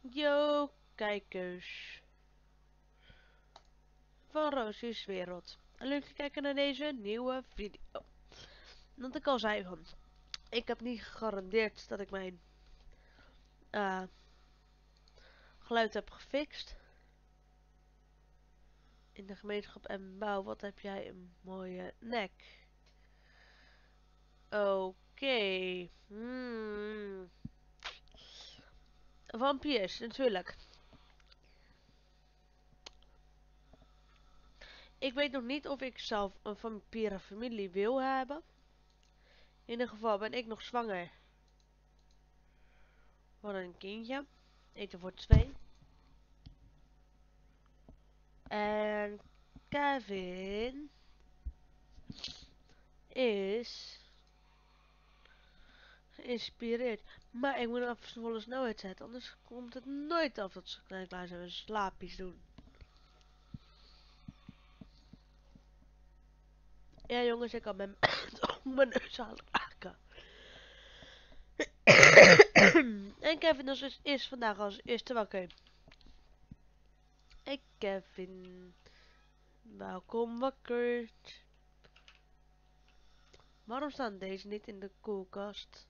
Yo, kijkers van Roosjes Wereld. En leuk te kijken naar deze nieuwe video. Want ik al zei van, ik heb niet gegarandeerd dat ik mijn geluid heb gefixt. In de gemeenschap en bouw, wat heb jij een mooie nek. Oké. Vampiers, natuurlijk. Ik weet nog niet of ik zelf een vampierenfamilie wil hebben. In ieder geval ben ik nog zwanger van een kindje. Eten voor 2. En Kevin is geïnspireerd. Maar ik moet hem even volle snelheid zetten. Anders komt het nooit af dat ze klaar zijn met slaapjes doen. Ja jongens, ik kan mijn, mijn neus aan raken. En Kevin is vandaag als eerste wakker. Hey Kevin. Welkom wakker. Waarom staan deze niet in de koelkast?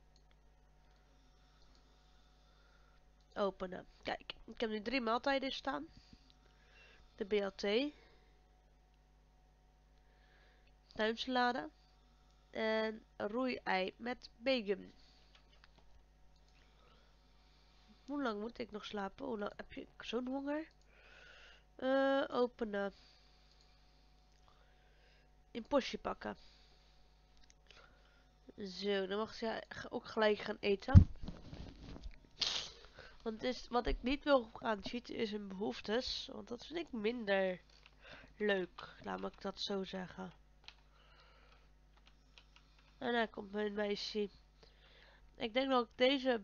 Openen. Kijk, ik heb nu 3 maaltijden staan. De BLT. Tuinsalade. En roei-ei met bacon. Hoe lang moet ik nog slapen? Hoe lang heb je zo'n honger? Openen. In postje pakken. Zo, dan mag ze ook gelijk gaan eten. Want is, wat ik niet wil gaan cheaten is hun behoeftes. Want dat vind ik minder leuk. Laat me ik dat zo zeggen. En daar komt mijn meisje. Ik denk dat ik deze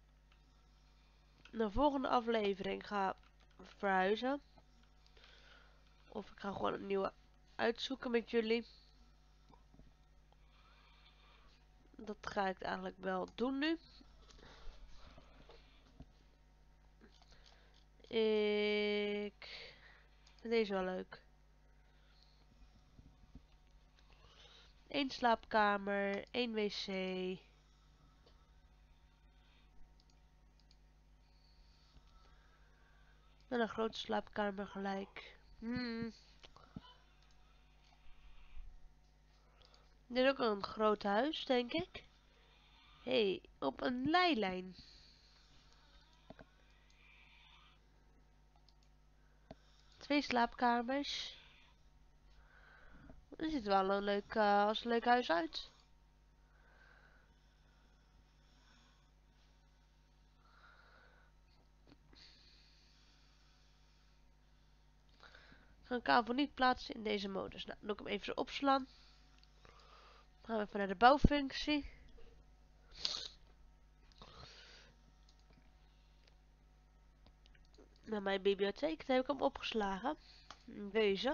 de volgende aflevering ga verhuizen. Of ik ga gewoon een nieuwe uitzoeken met jullie. Dat ga ik eigenlijk wel doen nu. Ik vind deze wel leuk. 1 slaapkamer, 1 wc. En een grote slaapkamer gelijk. Dit is ook een groot huis, denk ik. Hey, op een leilijn. Twee slaapkamers. Er ziet wel een leuk, als een leuk huis uit. Ik ga een kabel niet plaatsen in deze modus. Nou, dan doe ik hem even opslaan. Dan gaan we even naar de bouwfunctie. Naar mijn bibliotheek. Daar heb ik hem opgeslagen. Deze.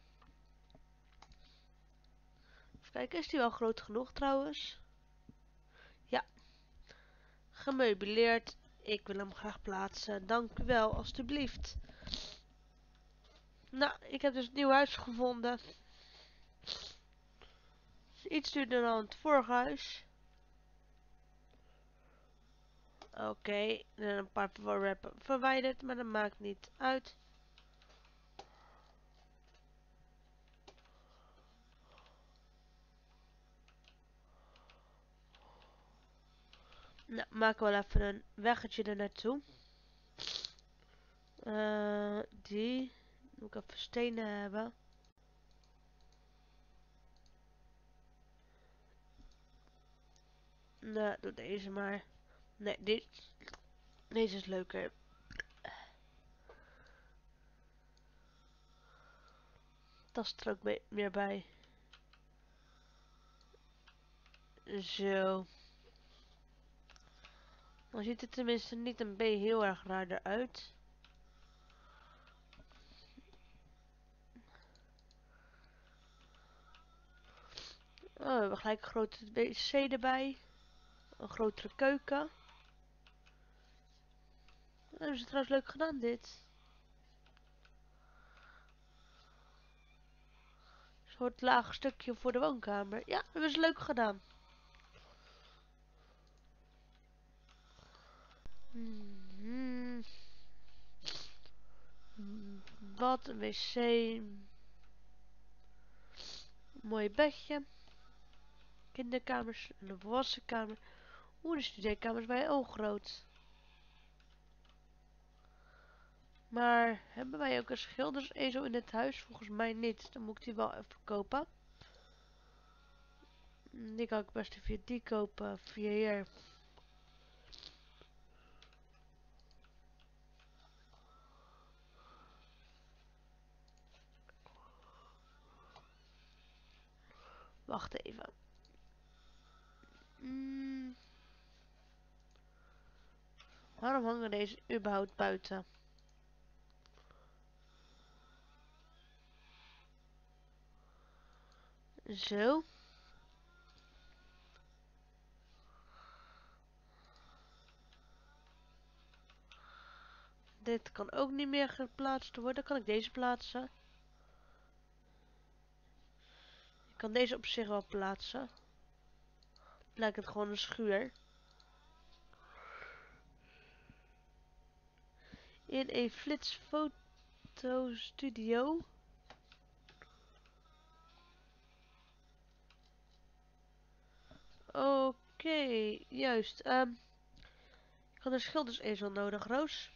Even kijken, is die wel groot genoeg trouwens? Ja. Gemeubileerd. Ik wil hem graag plaatsen. Dank u wel, alstublieft. Nou, ik heb dus een nieuw huis gevonden. Iets duurder dan het vorige huis. Oké, een paar voorwerpen verwijderd, maar dat maakt niet uit. Nou, maken we wel even een weggetje er naartoe. Die. Moet ik even stenen hebben. Nou, doe deze maar. Nee, deze is leuker. Tast er ook meer bij. Zo. Dan ziet het tenminste niet een B heel erg raar eruit. Oh, we hebben gelijk een grote wc erbij. Een grotere keuken. Dat hebben ze trouwens leuk gedaan, dit. Een soort laag stukje voor de woonkamer. Ja, dat hebben ze leuk gedaan. Hmm. Bad, een wc. Mooi bedje. Kinderkamers en een volwassenkamer. Oeh, de studeerkamer is bij ook groot. Maar hebben wij ook een schildersezel in het huis? Volgens mij niet. Dan moet ik die wel even kopen. Die kan ik best via die kopen. Via hier. Wacht even. Waarom hangen deze überhaupt buiten? Zo. Dit kan ook niet meer geplaatst worden. Kan ik deze plaatsen? Ik kan deze op zich wel plaatsen. Lijkt het gewoon een schuur. In een flitsfotostudio. Oké, juist. Ik had een schildersezel nodig, Roos.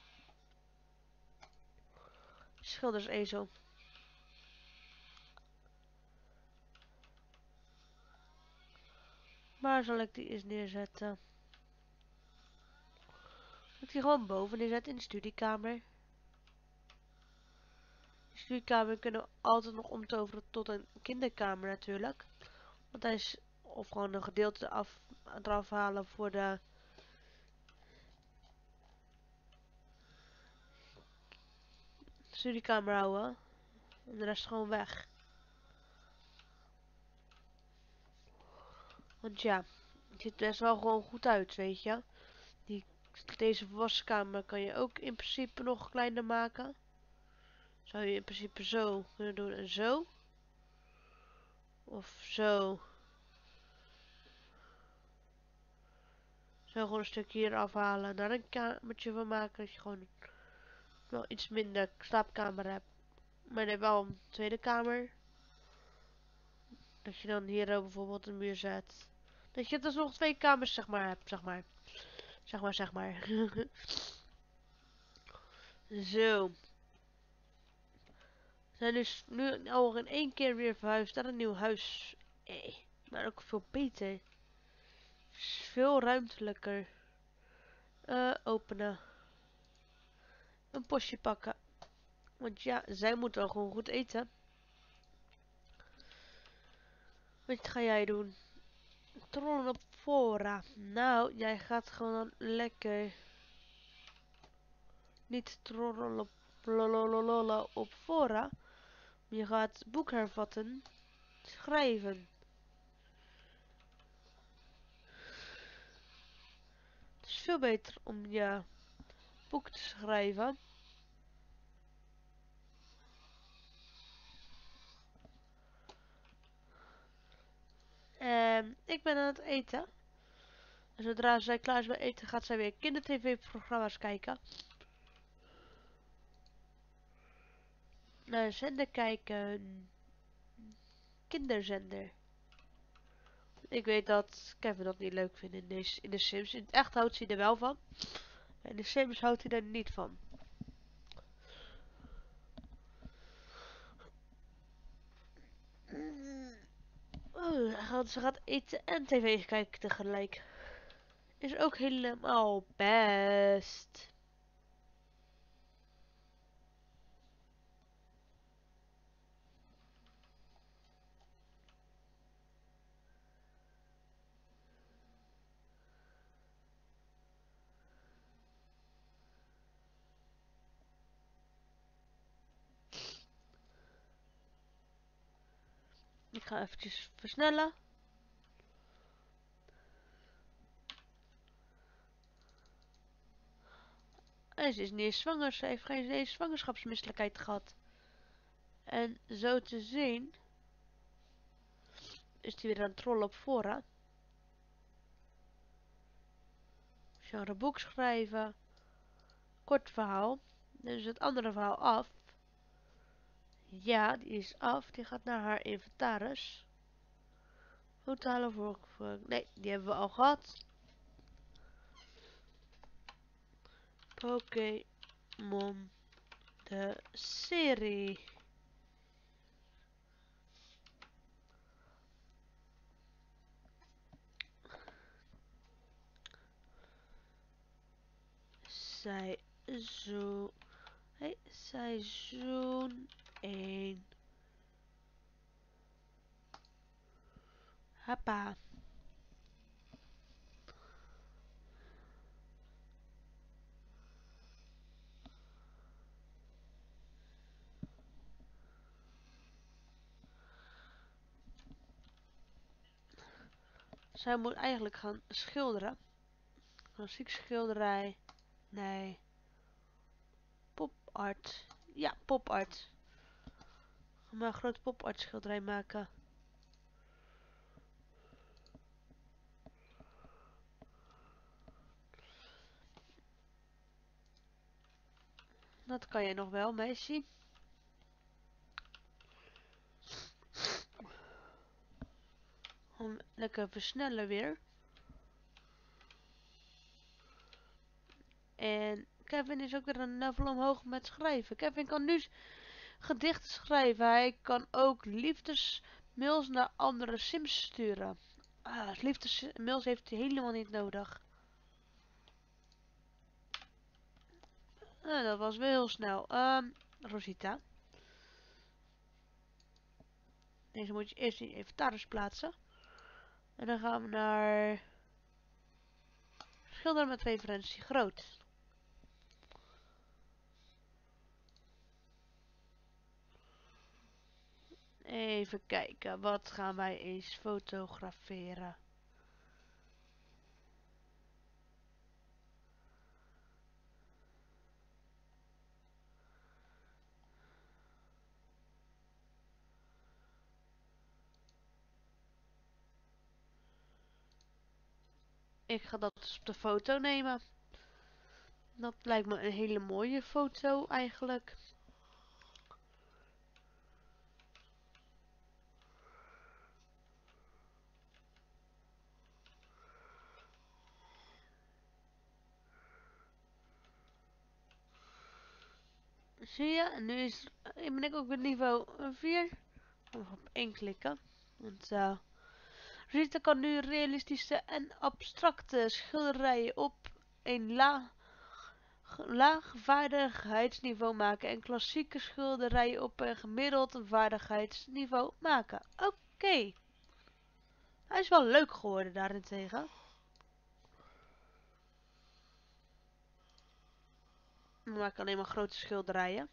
Schildersezel. Waar zal ik die eens neerzetten? Zal ik die gewoon boven neerzetten in de studiekamer? De studiekamer kunnen we altijd nog omtoveren tot een kinderkamer natuurlijk. Want hij is, of gewoon een gedeelte eraf halen voor de studiekamer houden. En de rest gewoon weg. Want ja, het ziet best wel gewoon goed uit, weet je. Deze waskamer kan je ook in principe nog kleiner maken. Zou je in principe zo kunnen doen en zo. Of zo. Zo gewoon een stukje hier afhalen en daar een kamertje van maken. Dat je gewoon wel iets minder slaapkamer hebt. Maar dan wel een tweede kamer. Dat je dan hier bijvoorbeeld een muur zet. Dat je dus nog twee kamers zeg maar hebt, zeg maar. Zeg maar. Zo. We zijn dus nu al in één keer weer verhuisd naar een nieuw huis. Maar ook veel beter. Veel ruimtelijker. Openen. Een postje pakken. Want ja, zij moeten wel gewoon goed eten. Wat ga jij doen? Trollen op fora. Nou, jij gaat gewoon lekker. Niet trollen op lolololola op fora. Je gaat boek hervatten. Schrijven. Het is veel beter om je boek te schrijven. Ik ben aan het eten. En zodra zij klaar is met eten, gaat zij weer kindertv-programma's kijken. Naar zender kijken. Kinderzender. Ik weet dat Kevin dat niet leuk vindt in de Sims. In het echt houdt hij er wel van. In de Sims houdt hij er niet van. Oh, ze gaat eten en tv kijken tegelijk. Is ook helemaal best. Ik ga eventjes versnellen. En ze is niet eens zwanger. Ze heeft geen eens zwangerschapsmisselijkheid gehad. En zo te zien is die weer aan het trollen op fora. Genreboek schrijven. Kort verhaal. Dus het andere verhaal af. Ja, die is af. Die gaat naar haar inventaris. Foto halen voor... Nee, die hebben we al gehad. Pokémon. De serie. Seizoen. Hey, seizoen 1. Hoppa. Zij moet eigenlijk gaan schilderen. Klassiek schilderij. Nee. Popart. Ja, popart. Ga maar een grote popart schilderij maken. Dat kan je nog wel meezien. Om lekker versnellen weer. En Kevin is ook weer een level omhoog met schrijven. Kevin kan nu gedichten schrijven. Hij kan ook liefdesmails naar andere Sims sturen. Liefdesmails heeft hij helemaal niet nodig. Nou, dat was wel heel snel. Rosita. Deze moet je eerst in je inventaris plaatsen. En dan gaan we naar... Schilder met referentie groot. Even kijken, wat gaan wij eens fotograferen? Ik ga dat dus op de foto nemen. Dat lijkt me een hele mooie foto eigenlijk. Zie je? En nu ben ik ook bij niveau 4. Nog op 1 klikken. Want Rita kan nu realistische en abstracte schilderijen op een laag vaardigheidsniveau maken. En klassieke schilderijen op een gemiddeld vaardigheidsniveau maken. Oké. Hij is wel leuk geworden daarentegen. We maken alleen maar grote schilderijen.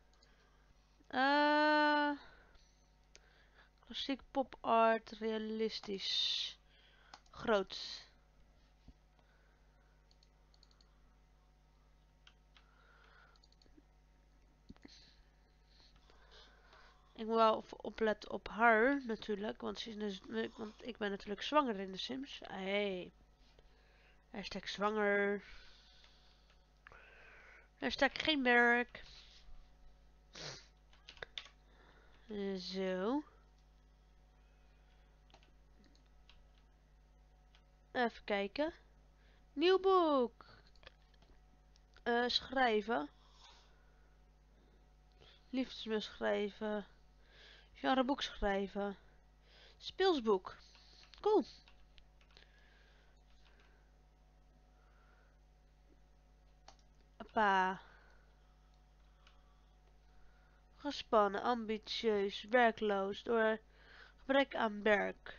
Klassiek pop art, realistisch. Groot. Ik moet wel opletten op haar natuurlijk, want, want ik ben natuurlijk zwanger in de Sims. Hey. Hashtag zwanger. Hashtag geen merk. Zo. Even kijken. Nieuw boek. Schrijven. Liefdesmail schrijven. Genreboek schrijven. Speelsboek. Cool. Appa. Gespannen, ambitieus, werkloos door gebrek aan werk.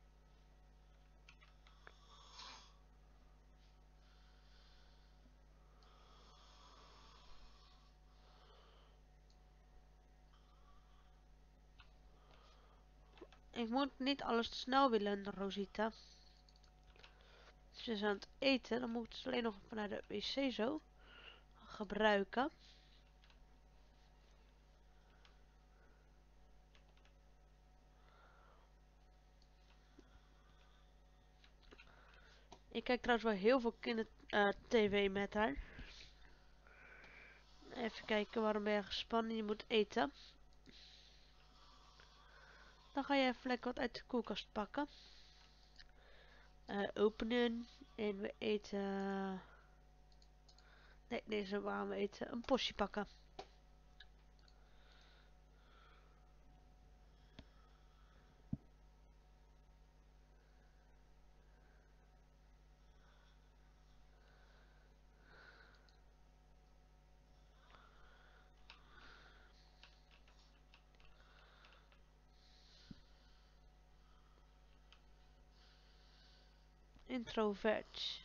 Ik moet niet alles te snel willen, Rosita. Ze is aan het eten, dan moet ze alleen nog naar de wc zo. gebruiken. Ik kijk trouwens wel heel veel kinder-tv met haar. Even kijken, waarom ben je gespannen? Je moet eten. Dan ga je even lekker wat uit de koelkast pakken. Openen. En we eten... Nee, deze gaan we eten. Een postje pakken. Introvert.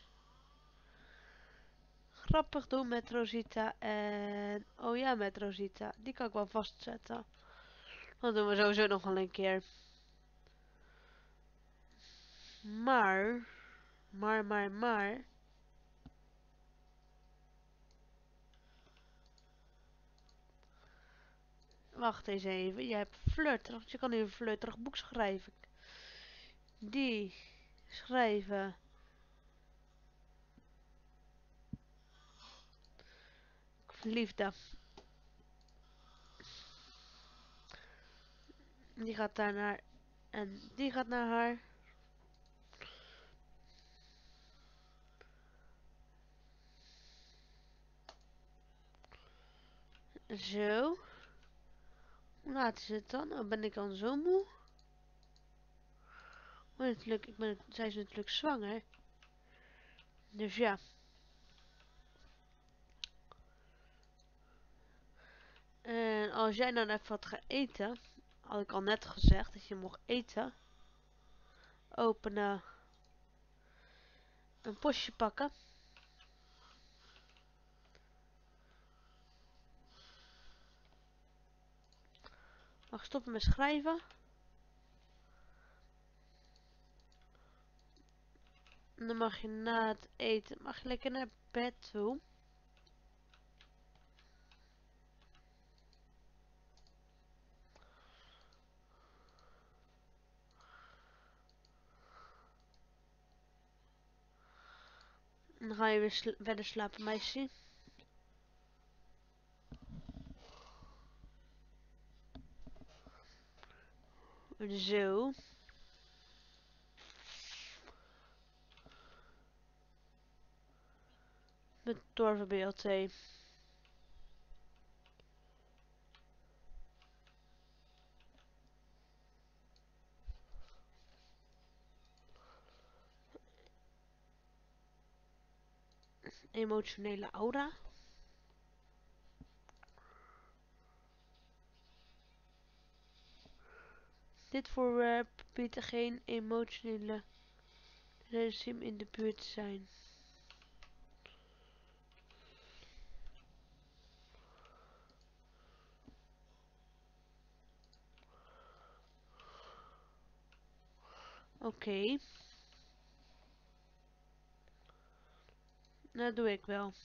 Grappig doen met Rosita en... Oh ja, met Rosita. Die kan ik wel vastzetten. Dat doen we sowieso nog wel een keer. Maar... Wacht eens even. Je hebt flirterig. Je kan nu een flirterig boek schrijven. Die schrijven. Liefde. Die gaat daar naar. En die gaat naar haar. Zo. Hoe laat is het dan? Oh, ben ik dan zo moe? Maar natuurlijk, zij is natuurlijk zwanger. Dus ja. En als jij dan even wat gaat eten. Had ik al net gezegd dat je mocht eten. Openen. Een postje pakken. Mag stoppen met schrijven. En dan mag je na het eten, mag je lekker naar bed toe. En dan ga je weer verder slapen, meisje. Zo. Bedorven BLT. Emotionele aura. Dit voorwerp biedt geen emotionele regime in de buurt zijn. Oké. Dat doe ik wel.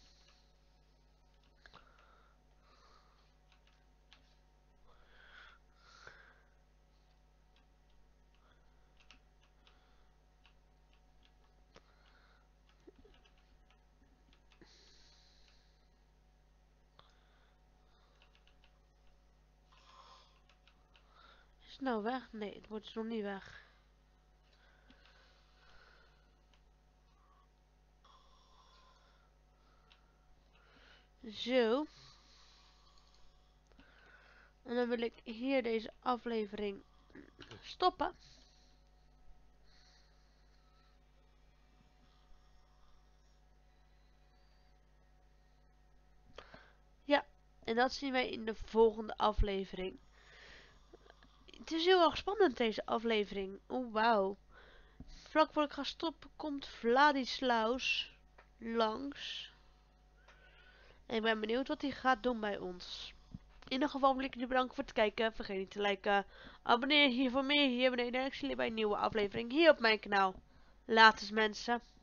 Is het nou weg? Nee, het wordt nog niet weg. Zo. En dan wil ik hier deze aflevering stoppen. Ja, en dat zien wij in de volgende aflevering. Het is heel erg spannend deze aflevering. Oh wauw. Vlak voor ik ga stoppen komt Vladislaus langs. En ik ben benieuwd wat hij gaat doen bij ons. In ieder geval wil ik jullie bedanken voor het kijken. Vergeet niet te liken. Abonneer hier voor meer hier beneden. En ik zie jullie bij een nieuwe aflevering hier op mijn kanaal. Later mensen.